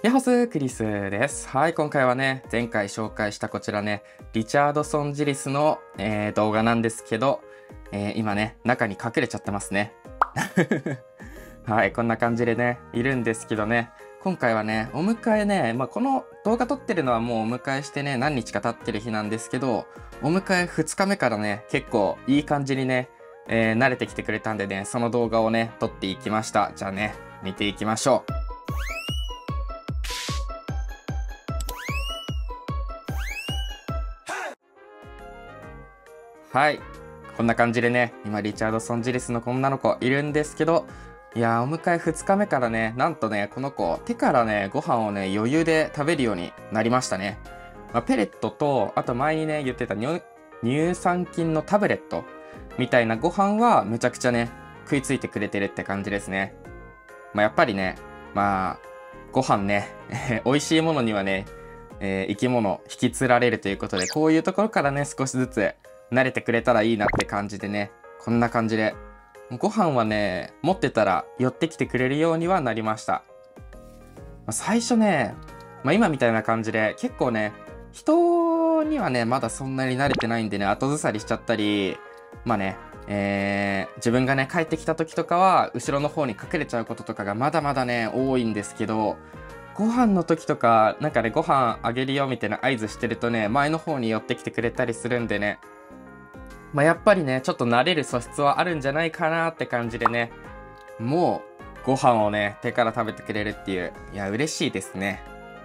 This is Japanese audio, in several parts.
ヤッホスクリスです。はい、今回はね、前回紹介したこちらね、リチャードソン・ジリスの、動画なんですけど、今ね、中に隠れちゃってますね。はい、こんな感じでね、いるんですけどね、今回はね、お迎えね、この動画撮ってるのはもうお迎えしてね、何日か経ってる日なんですけど、お迎え2日目からね、結構いい感じにね、慣れてきてくれたんでね、その動画をね、撮っていきました。じゃあね、見ていきましょう。はい。こんな感じでね、今、リチャードソン・ジリスの女の子いるんですけど、いやー、お迎え2日目からね、なんとね、この子、手からね、ご飯をね、余裕で食べるようになりましたね。ペレットと、あと前にね、言ってた乳酸菌のタブレットみたいなご飯は、むちゃくちゃね、食いついてくれてるって感じですね。やっぱりね、ご飯ね、美味しいものにはね、生き物引きつられるということで、こういうところからね、少しずつ慣れてくれたらいいなって感じでね、こんな感じで、ご飯はね、持ってたら寄ってきてくれるようにはなりました。最初ね、今みたいな感じで、結構ね、人にはね、まだそんなに慣れてないんでね、後ずさりしちゃったり、自分がね、帰ってきた時とかは、後ろの方に隠れちゃうこととかがまだまだね、多いんですけど、ご飯の時とか、なんかね、ご飯あげるよみたいな合図してるとね、前の方に寄ってきてくれたりするんでね、やっぱりね、ちょっと慣れる素質はあるんじゃないかなって感じでね、もう、ご飯をね、手から食べてくれるっていう、いや、嬉しいですね。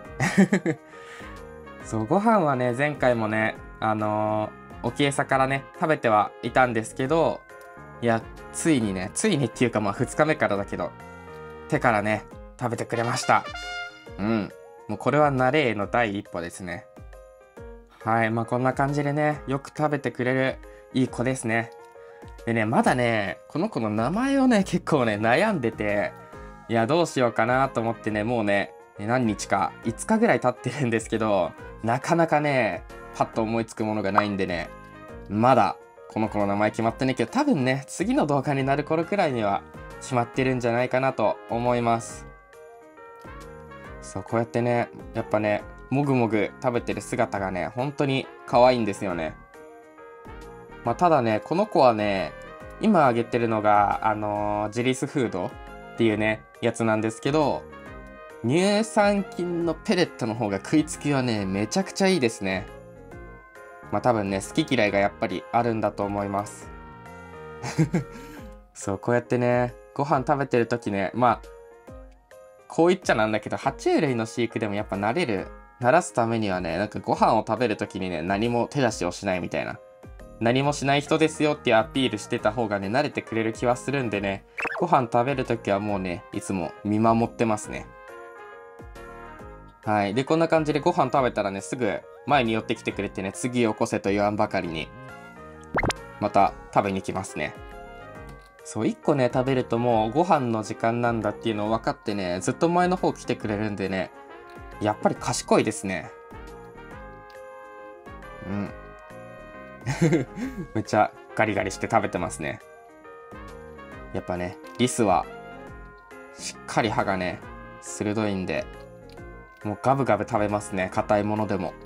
そう、ご飯はね、前回もね、沖餌からね、食べてはいたんですけど、いや、ついにっていうか2日目からだけど、手からね、食べてくれました。うん。もうこれは慣れへの第一歩ですね。はい、こんな感じでね、よく食べてくれるいい子ですね。でね、まだね、この子の名前をね、結構ね、悩んでて、いや、どうしようかなと思ってね、もうね、何日か、5日ぐらい経ってるんですけど、なかなかね、パッと思いつくものがないんでね、まだ、この子の名前決まってないけど、多分ね、次の動画になる頃くらいには決まってるんじゃないかなと思います。そう、こうやってね、やっぱね、もぐもぐ食べてる姿がね、本当に可愛いんですよね。ただね、この子はね、今あげてるのが、ジリスフードっていうね、やつなんですけど、乳酸菌のペレットの方が食いつきはね、めちゃくちゃいいですね。多分ね、好き嫌いがやっぱりあるんだと思います。そう、こうやってね、ご飯食べてる時ね、こう言っちゃなんだけど、爬虫類の飼育でもやっぱ慣らすためにはね、なんかご飯を食べる時にね、何も手出しをしないみたいな。何もしない人ですよっていうアピールしてた方がね、慣れてくれる気はするんでね、ご飯食べるときはもうね、いつも見守ってますね。はい。で、こんな感じでご飯食べたらね、すぐ前に寄ってきてくれてね、次よこせと言わんばかりに、また食べに来ますね。そう、1個ね、食べるともうご飯の時間なんだっていうのを分かってね、ずっと前の方来てくれるんでね、やっぱり賢いですね。うん。めっちゃガリガリして食べてますね。やっぱね、リスはしっかり歯がね、鋭いんで、もうガブガブ食べますね、硬いものでも。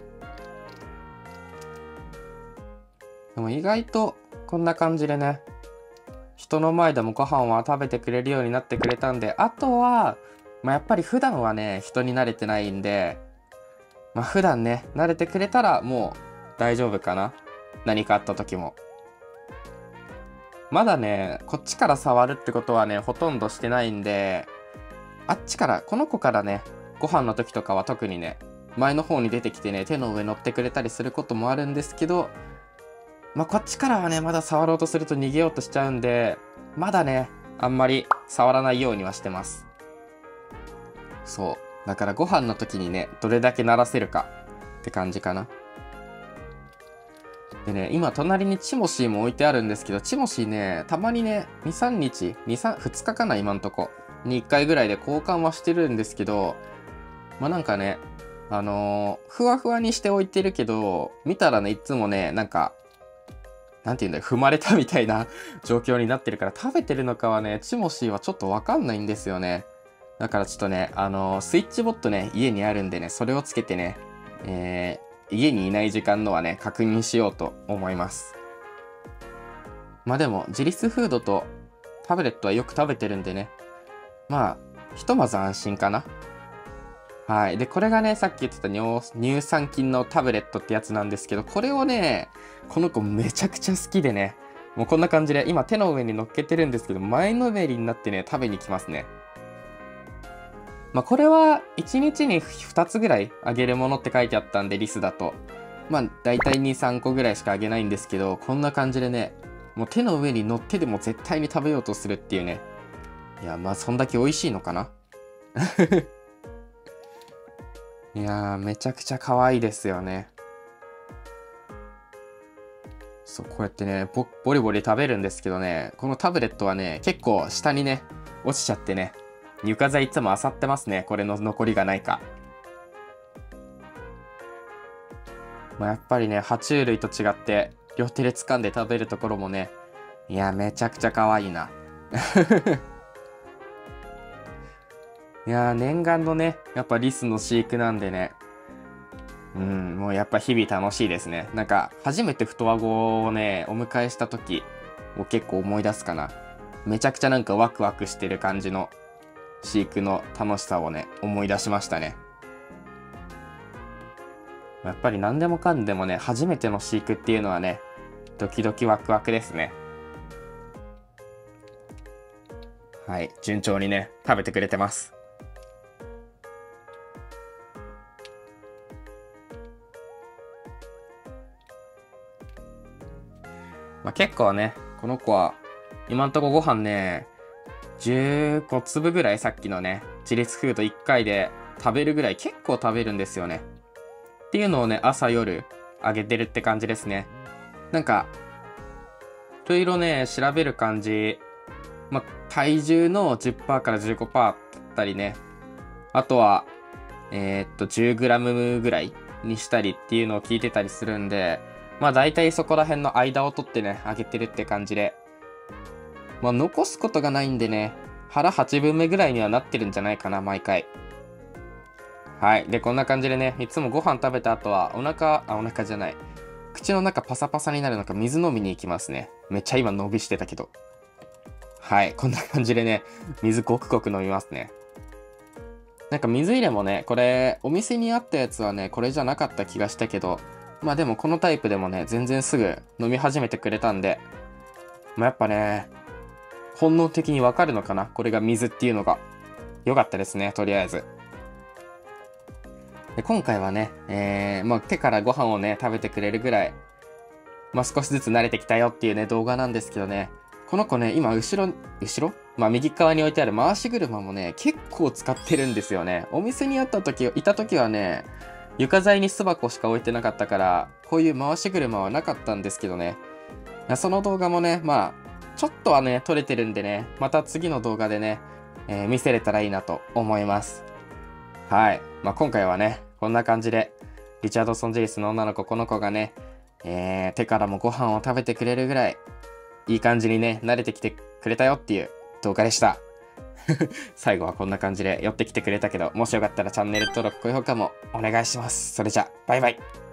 でも意外とこんな感じでね、人の前でもご飯は食べてくれるようになってくれたんで、あとは、やっぱり普段はね、人に慣れてないんで、普段ね、慣れてくれたらもう大丈夫かな。何かあった時も。まだね、こっちから触るってことはね、ほとんどしてないんで、あっちから、この子からね、ご飯の時とかは特にね、前の方に出てきてね、手の上乗ってくれたりすることもあるんですけど、こっちからはね、まだ触ろうとすると逃げようとしちゃうんで、まだね、あんまり触らないようにはしてます。そう。だからご飯の時にね、どれだけ慣らせるかって感じかな。でね、今隣にチモシーも置いてあるんですけど、チモシーね、たまにね、2、3日、2日かな、今んとこ。に1回ぐらいで交換はしてるんですけど、なんかね、ふわふわにしておいてるけど、見たらね、いつもね、なんか、なんていうんだよ、踏まれたみたいな状況になってるから、食べてるのかはね、チモシーはちょっとわかんないんですよね。 だからちょっとね、スイッチボットね、家にあるんでね、それをつけてね、家にいない時間のはね、確認しようと思います。まあでも、自立フードとタブレットはよく食べてるんでね、まあ、ひとまず安心かな。はい。で、これがね、さっき言ってた乳酸菌のタブレットってやつなんですけど、これをね、この子めちゃくちゃ好きでね、もうこんな感じで、今手の上に乗っけてるんですけど、前のめりになってね、食べに来ますね。まあ、これは1日に2つぐらいあげるものって書いてあったんで、リスだと。まあ、だいたい2、3個ぐらいしかあげないんですけど、こんな感じでね、もう手の上に乗ってでも絶対に食べようとするっていうね。いや、まあ、そんだけ美味しいのかな。いやー、めちゃくちゃ可愛いですよね。そう、こうやってね、ボリボリ食べるんですけどね、このタブレットはね、結構下にね、落ちちゃってね、床材いつも漁ってますね。これの残りがないか。まあ、やっぱりね、爬虫類と違って、両手で掴んで食べるところもね、いや、めちゃくちゃ可愛いな。いやー、念願のね、やっぱリスの飼育なんでね、もうやっぱ日々楽しいですね。なんか、初めて双子をね、お迎えした時を結構思い出すかな。めちゃくちゃなんかワクワクしてる感じの飼育の楽しさをね、思い出しましたね。やっぱり何でもかんでもね、初めての飼育っていうのはね、ドキドキワクワクですね。はい、順調にね、食べてくれてます。まあ、結構ね、この子は、今んとこご飯ね、15粒ぐらいさっきのね、自立フード1回で食べるぐらい結構食べるんですよね。っていうのをね、朝夜あげてるって感じですね。なんか、いろいろね、調べる感じ、まあ、体重の 10% から 15% だったりね、あとは、10g ぐらいにしたりっていうのを聞いてたりするんで、まあ大体そこら辺の間を取ってね、あげてるって感じで。まあ残すことがないんでね、腹8分目ぐらいにはなってるんじゃないかな、毎回。はい。で、こんな感じでね、いつもご飯食べた後は、お腹じゃない。口の中パサパサになるのか水飲みに行きますね。めっちゃ今伸びしてたけど。はい。こんな感じでね、水ごくごく飲みますね。なんか水入れもね、これ、お店にあったやつはね、これじゃなかった気がしたけど、まあでもこのタイプでもね、全然すぐ飲み始めてくれたんで、まあやっぱね、本能的にわかるのかな、これが水っていうのが。よかったですね、とりあえず。で今回はね、まあ手からご飯をね、食べてくれるぐらい、まあ少しずつ慣れてきたよっていうね、動画なんですけどね、この子ね、今後ろまあ右側に置いてある回し車もね、結構使ってるんですよね。お店にいた時はね、床材に巣箱しか置いてなかったから、こういう回し車はなかったんですけどね。その動画もね、まあ、ちょっとはね、撮れてるんでね、また次の動画でね、見せれたらいいなと思います。はい。まあ今回はね、こんな感じで、リチャードソン・ジェイスの女の子、この子がね、手からもご飯を食べてくれるぐらい、いい感じにね、慣れてきてくれたよっていう動画でした。最後はこんな感じで寄ってきてくれたけど、もしよかったらチャンネル登録、高評価もお願いします。それじゃ、バイバイ。